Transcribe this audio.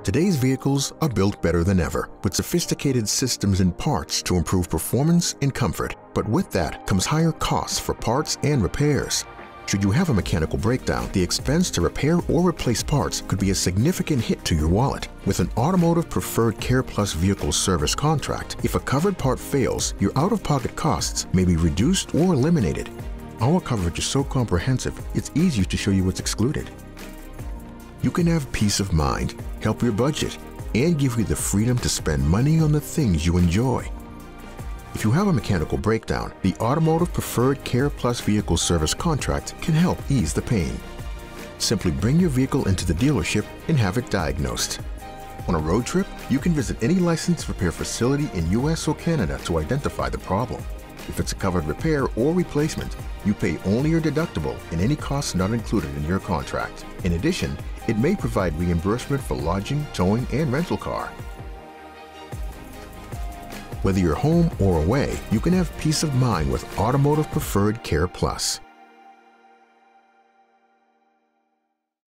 Today's vehicles are built better than ever, with sophisticated systems and parts to improve performance and comfort. But with that comes higher costs for parts and repairs. Should you have a mechanical breakdown, the expense to repair or replace parts could be a significant hit to your wallet. With an Automotive Preferred Care Plus vehicle service contract, if a covered part fails, your out-of-pocket costs may be reduced or eliminated. Our coverage is so comprehensive, it's easy to show you what's excluded. You can have peace of mind, help your budget, and give you the freedom to spend money on the things you enjoy. If you have a mechanical breakdown, the Automotive Preferred Care Plus vehicle service contract can help ease the pain. Simply bring your vehicle into the dealership and have it diagnosed. On a road trip, you can visit any licensed repair facility in US or Canada to identify the problem. If it's a covered repair or replacement, you pay only your deductible and any costs not included in your contract. In addition, it may provide reimbursement for lodging, towing, and rental car. Whether you're home or away, you can have peace of mind with Automotive Preferred Care Plus.